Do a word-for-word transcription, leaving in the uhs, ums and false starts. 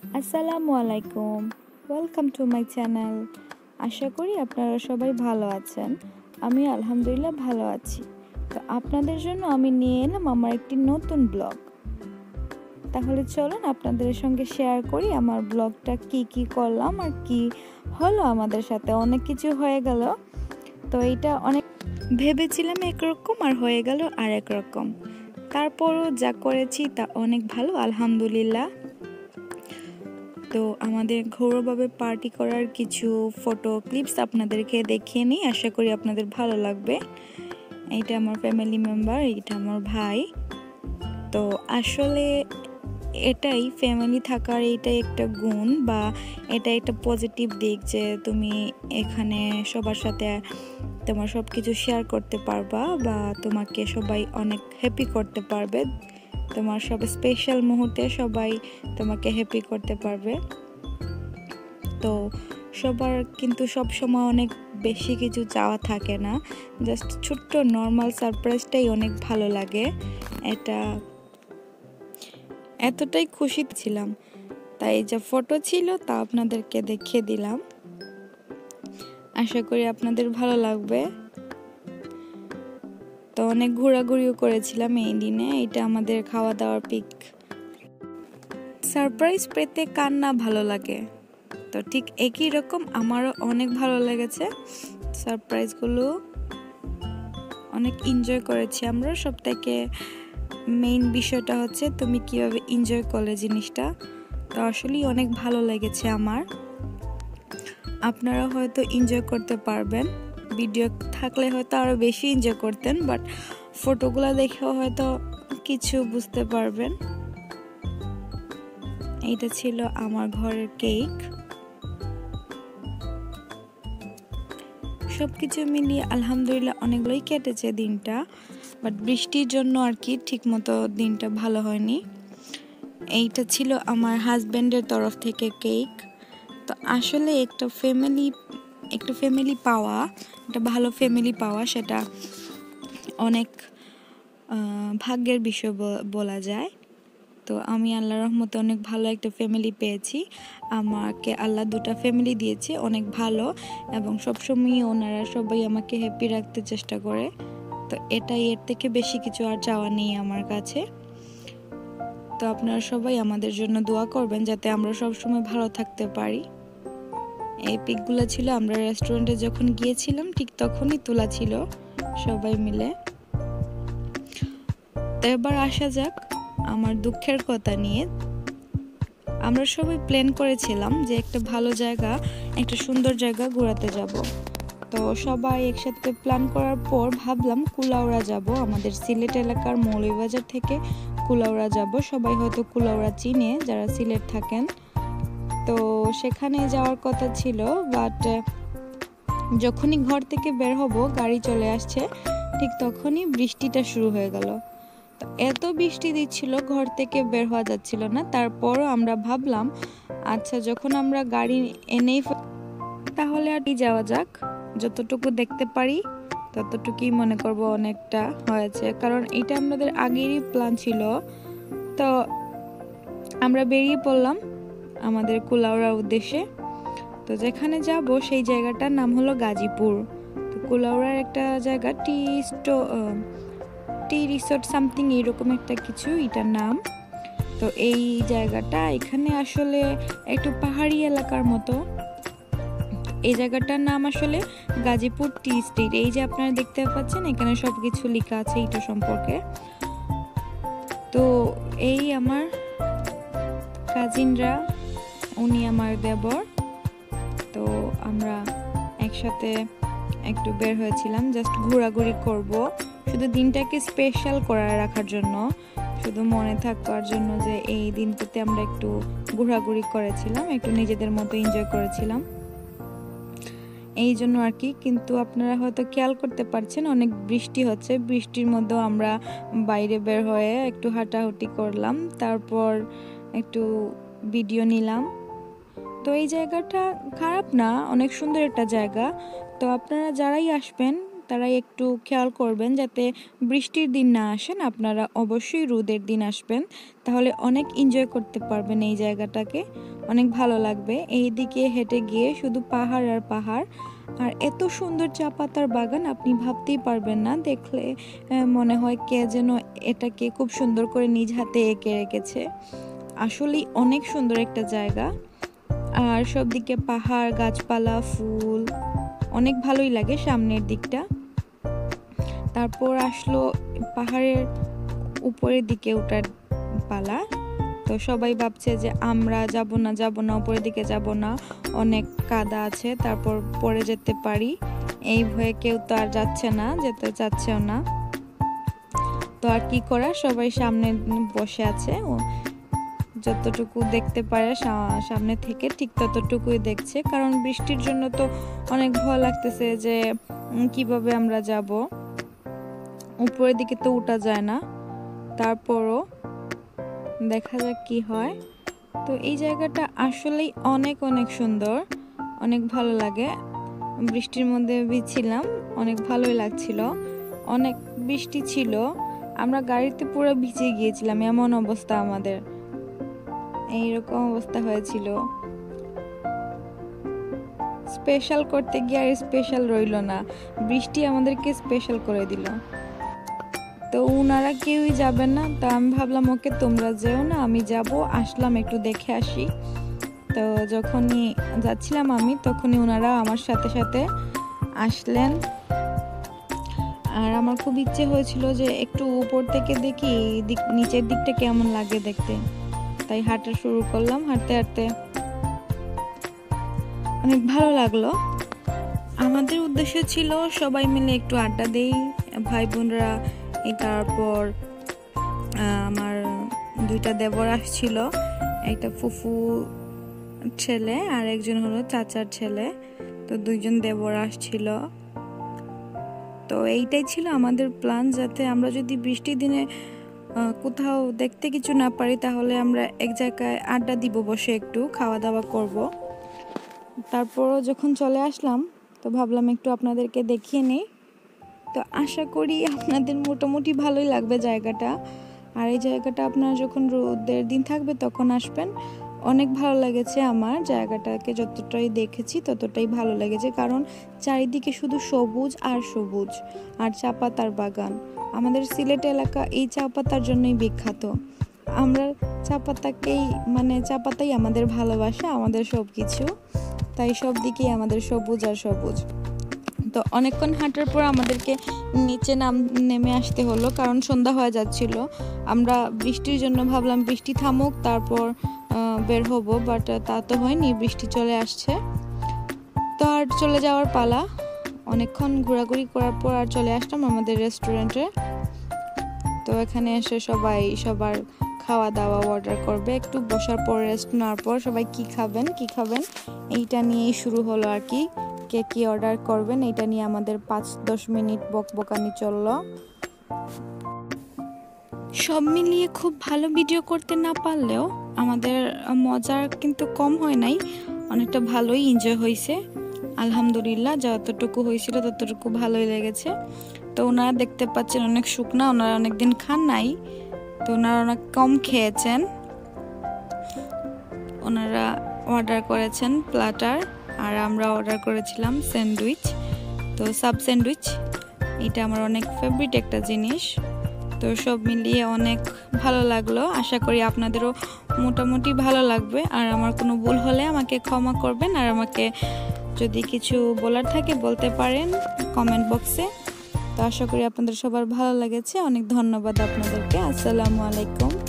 আসসালামু আলাইকুম, welcome to my channel. আশা করি আপনারা সবাই ভালো আছেন। আমি আলহামদুলিল্লাহ ভালো আছি। তো আপনাদের জন্য আমি নিয়ে এলাম আমার একটি নতুন ব্লগ। তাহলে চলুন আপনাদের সঙ্গে শেয়ার করি আমার ব্লগটা কি কি করলাম আর কি হলো আমাদের সাথে। অনেক কিছু হয়ে গেল, তো এটা অনেক ভেবেছিলাম একরকম আর হয়ে গেল আর একরকম। তারপরও যা করেছি তা অনেক ভালো, আলহামদুলিল্লাহ। তো আমাদের ঘরোয়াভাবে পার্টি করার কিছু ফটো ক্লিপস আপনাদেরকে দেখিয়ে নিই, আশা করি আপনাদের ভালো লাগবে। এইটা আমার ফ্যামিলি মেম্বার, এইটা আমার ভাই। তো আসলে এটাই ফ্যামিলি থাকার এইটাই একটা গুণ, বা এটা একটা পজিটিভ দিক যে তুমি এখানে সবার সাথে তোমার সব কিছু শেয়ার করতে পারবা, বা তোমাকে সবাই অনেক হ্যাপি করতে পারবে। তোমার সব স্পেশাল মুহূর্তে সবাই তোমাকে হ্যাপি করতে পারবে। তো সবার কিন্তু সব সময় অনেক বেশি কিছু চাওয়া থাকে না, জাস্ট ছোট্ট নর্মাল সারপ্রাইজটাই অনেক ভালো লাগে। এটা এতটাই খুশি ছিলাম, তাই যে ফটো ছিল তা আপনাদেরকে দেখিয়ে দিলাম। আশা করি আপনাদের ভালো লাগবে। তো অনেক ঘোরাঘুরিও করেছিলাম এই দিনে। এটা আমাদের খাওয়া দাওয়ার পিক। সারপ্রাইজ পেতে কার না ভালো লাগে, তো ঠিক একই রকম আমারও অনেক ভালো লেগেছে। সারপ্রাইজগুলো অনেক এনজয় করেছি আমরা। সব থেকে মেইন বিষয়টা হচ্ছে তুমি কিভাবে এনজয় করলে জিনিসটা। তো আসলেই অনেক ভালো লেগেছে আমার। আপনারা হয়তো এনজয় করতে পারবেন, ভিডিও থাকলে হয়তো আরও বেশি এনজয় করতেন, বাট ফটোগুলো দেখেও হয়তো কিছু বুঝতে পারবেন। এইটা ছিল আমার ঘরের কেক। সব কিছু মিলিয়ে আলহামদুলিল্লাহ অনেকগুলোই কেটেছে দিনটা, বাট বৃষ্টির জন্য আর কি ঠিক মতো দিনটা ভালো হয়নি। এইটা ছিল আমার হাজব্যান্ডের তরফ থেকে কেক। তো আসলে একটা ফ্যামিলি একটা ফ্যামিলি পাওয়া, একটা ভালো ফ্যামিলি পাওয়া, সেটা অনেক ভাগ্যের বিষয় বলা যায়। তো আমি আল্লাহর রহমতে অনেক ভালো একটা ফ্যামিলি পেয়েছি। আমাকে আল্লাহ দুটা ফ্যামিলি দিয়েছে, অনেক ভালো, এবং সবসময় ওনারা সবাই আমাকে হ্যাপি রাখতে চেষ্টা করে। তো এটাই, এর থেকে বেশি কিছু আর চাওয়া নেই আমার কাছে। তো আপনারা সবাই আমাদের জন্য দোয়া করবেন যাতে আমরা সবসময় ভালো থাকতে পারি। এই পিকগুলো ছিল আমরা রেস্টুরেন্টে যখন গিয়েছিলাম ঠিক তখনই তোলা ছিল সবাই মিলে। তো এবার আসা যাক আমার দুঃখের কথা নিয়ে। আমরা সবাই প্ল্যান করেছিলাম যে একটা ভালো জায়গা, একটা সুন্দর জায়গা ঘোরাতে যাব। তো সবাই একসাথে প্ল্যান করার পর ভাবলাম কুলাউড়া যাব। আমাদের সিলেট এলাকার মৌলভীবাজার থেকে কুলাউড়া যাব। সবাই হয়তো কুলাউড়া চিনে যারা সিলেট থাকেন। তো সেখানে যাওয়ার কথা ছিল, বাট যখনই ঘর থেকে বের হব গাড়ি চলে আসছে ঠিক তখনই বৃষ্টিটা শুরু হয়ে গেল। তো এত বৃষ্টি দিচ্ছিল ঘর থেকে বের হওয়া যাচ্ছিল না। তারপরও আমরা ভাবলাম আচ্ছা যখন আমরা গাড়ি এনেই তাহলে আর যাওয়া যাক, যতটুকু দেখতে পারি ততটুকুই মনে করব অনেকটা হয়েছে, কারণ এটা আমাদের আগেরই প্ল্যান ছিল। তো আমরা বেরিয়ে পড়লাম আমাদের কুলাউড়ার উদ্দেশ্যে। তো যেখানে যাব সেই জায়গাটার নাম হলো গাজীপুর। তো কুলাউড়ার একটা জায়গা, টি স্টো টি রিসোর্ট সামথিং এরকম একটা কিছু এটার নাম। তো এই জায়গাটা এখানে আসলে একটু পাহাড়ি এলাকার মতো। এই জায়গাটার নাম আসলে গাজীপুর টি স্টেট। এই যে আপনারা দেখতে পাচ্ছেন এখানে সব কিছু লেখা আছে এটা সম্পর্কে। তো এই আমার কাজিনরা, উনি আমার দেবর। তো আমরা একসাথে একটু বের হয়েছিলাম জাস্ট ঘোরাঘুরি করব, শুধু দিনটাকে স্পেশাল করে রাখার জন্য, শুধু মনে থাকার জন্য যে এই দিনটাতে আমরা একটু ঘোরাঘুরি করেছিলাম, একটু নিজেদের মতো এনজয় করেছিলাম এই জন্য আর কি। কিন্তু আপনারা হয়তো খেয়াল করতে পারছেন অনেক বৃষ্টি হচ্ছে। বৃষ্টির মধ্যেও আমরা বাইরে বের হয়ে একটু হাঁটাহুটি করলাম, তারপর একটু ভিডিও নিলাম। তো এই জায়গাটা খারাপ না, অনেক সুন্দর একটা জায়গা। তো আপনারা যারাই আসবেন তারাই একটু খেয়াল করবেন যাতে বৃষ্টির দিন না আসেন, আপনারা অবশ্যই রোদের দিন আসবেন, তাহলে অনেক এনজয় করতে পারবেন এই জায়গাটাকে, অনেক ভালো লাগবে। এই দিকে হেঁটে গিয়ে শুধু পাহাড় আর পাহাড়, আর এত সুন্দর চা পাতার বাগান আপনি ভাবতেই পারবেন না, দেখলে মনে হয় কে যেন এটাকে খুব সুন্দর করে নিজ হাতে এঁকে রেখেছে। আসলেই অনেক সুন্দর একটা জায়গা, আর সব দিকে পাহাড়, গাছপালা, ফুল, অনেক ভালোই লাগে সামনের দিকটা। তারপর আসলো পাহাড়ের উপরের দিকে ওঠার পালা। তো সবাই ভাবছে যে আমরা যাব না যাব না উপরের দিকে যাব না, অনেক কাদা আছে, তারপর পড়ে যেতে পারি, এই ভয়ে কেউ তো আর যাচ্ছে না, যেতে চাচ্ছেও না। তো আর কি করা, সবাই সামনে বসে আছে, যতটুকু দেখতে পারে সামনে থেকে ঠিক ততটুকুই দেখছে, কারণ বৃষ্টির জন্য তো অনেক ভয় লাগতেছে যে কিভাবে আমরা যাব, উপরের দিকে তো উঠা যায় না। তারপরও দেখা যাক কি হয়। তো এই জায়গাটা আসলেই অনেক অনেক সুন্দর, অনেক ভালো লাগে। বৃষ্টির মধ্যে ভিজছিলাম, অনেক ভালোই লাগছিল, অনেক বৃষ্টি ছিল, আমরা গাড়িতে পুরো ভিজে গিয়েছিলাম, এমন অবস্থা আমাদের, এইরকম অবস্থা হয়েছিল। স্পেশাল করতে গিয়ে আর স্পেশাল রইল না, বৃষ্টি আমাদেরকে স্পেশাল করে দিল। তো ওনারা কেউই যাবেন না, তো আমি ভাবলাম ওকে তোমরা যেও না, আমি যাব, আসলাম একটু দেখে আসি। তো যখনই যাচ্ছিলাম আমি, তখনই ওনারা আমার সাথে সাথে আসলেন, আর আমার খুব ইচ্ছে হয়েছিল যে একটু উপর থেকে দেখি দিক নিচের দিকটা কেমন লাগে দেখতে, তাই হাঁটা শুরু করলাম। হাঁটতে হাঁটতে অনেক ভালো লাগলো। আমাদের উদ্দেশ্য ছিল সবাই মিলে একটু আড্ডা দেই, ভাই বোনরা। এই তারপর আমার দুইটা দেবর আসছিল, একটা ফুফু ছেলে আর একজন হলো চাচার ছেলে, তো দুইজন দেবর আসছিল। তো এইটাই ছিল আমাদের প্ল্যান, যাতে আমরা যদি বৃষ্টির দিনে কোথাও দেখতে কিছু না পারি, তাহলে আমরা এক জায়গায় আড্ডা দিব, বসে একটু খাওয়া দাওয়া করব। তারপরও যখন চলে আসলাম, তো ভাবলাম একটু আপনাদেরকে দেখিয়ে নিই। তো আশা করি আপনাদের মোটামুটি ভালোই লাগবে জায়গাটা। আর এই জায়গাটা আপনারা যখন রোদের দিন থাকবে তখন আসবেন, অনেক ভালো লেগেছে আমার জায়গাটাকে, যতটাই দেখেছি ততটাই ভালো লেগেছে, কারণ চারিদিকে শুধু সবুজ আর সবুজ, আর চা পাতার বাগান। আমাদের সিলেট এলাকা এই চা পাতার জন্যই বিখ্যাত, আমরা চা পাতাকেই মানে চা পাতাই আমাদের ভালোবাসা, আমাদের সব কিছু, তাই সব দিকেই আমাদের সবুজ আর সবুজ। তো অনেকক্ষণ হাঁটার পর আমাদেরকে নিচে নাম নেমে আসতে হলো, কারণ সন্ধ্যা হয়ে যাচ্ছিল। আমরা বৃষ্টির জন্য ভাবলাম বৃষ্টি থামুক তারপর বের হবো, বাট তা তো হয়নি, বৃষ্টি চলে আসছে। তো আর চলে যাওয়ার পালা, অনেকক্ষণ ঘোরাঘুরি করার পর আর চলে আসলাম আমাদের রেস্টুরেন্টে। তো এখানে এসে সবাই সবার খাওয়া দাওয়া অর্ডার করবে, একটু বসার পর রেস্ট নেওয়ার পর সবাই কি খাবেন কি খাবেন এইটা নিয়েই শুরু হলো আর কি, কে কি অর্ডার করবেন এটা নিয়ে আমাদের পাঁচ দশ মিনিট বকবকানি চললো। সব মিলিয়ে খুব ভালো ভিডিও করতে না পারলেও আমাদের মজার কিন্তু কম হয় নাই, অনেকটা ভালোই এনজয় হয়েছে আলহামদুলিল্লাহ। যতটুকু হয়েছিল ততটুকু ভালোই লেগেছে। তো ওনারা দেখতে পাচ্ছেন অনেক শুকনা, ওনারা অনেকদিন খান নাই, তো ওনারা অনেক কম খেয়েছেন। ওনারা অর্ডার করেছেন প্লাটার, আর আমরা অর্ডার করেছিলাম স্যান্ডউইচ। তো সাব স্যান্ডউইচ এটা আমার অনেক ফেভারিট একটা জিনিস। তো সব মিলিয়ে অনেক ভালো লাগলো, আশা করি আপনাদেরও মোটামুটি ভালো লাগবে। আর আমার কোনো ভুল হলে আমাকে ক্ষমা করবেন, আর আমাকে যদি কিছু বলার থাকে বলতে পারেন কমেন্ট বক্সে। তো আশা করি আপনাদের সবার ভালো লেগেছে, অনেক ধন্যবাদ আপনাদেরকে। আসসালামু আলাইকুম।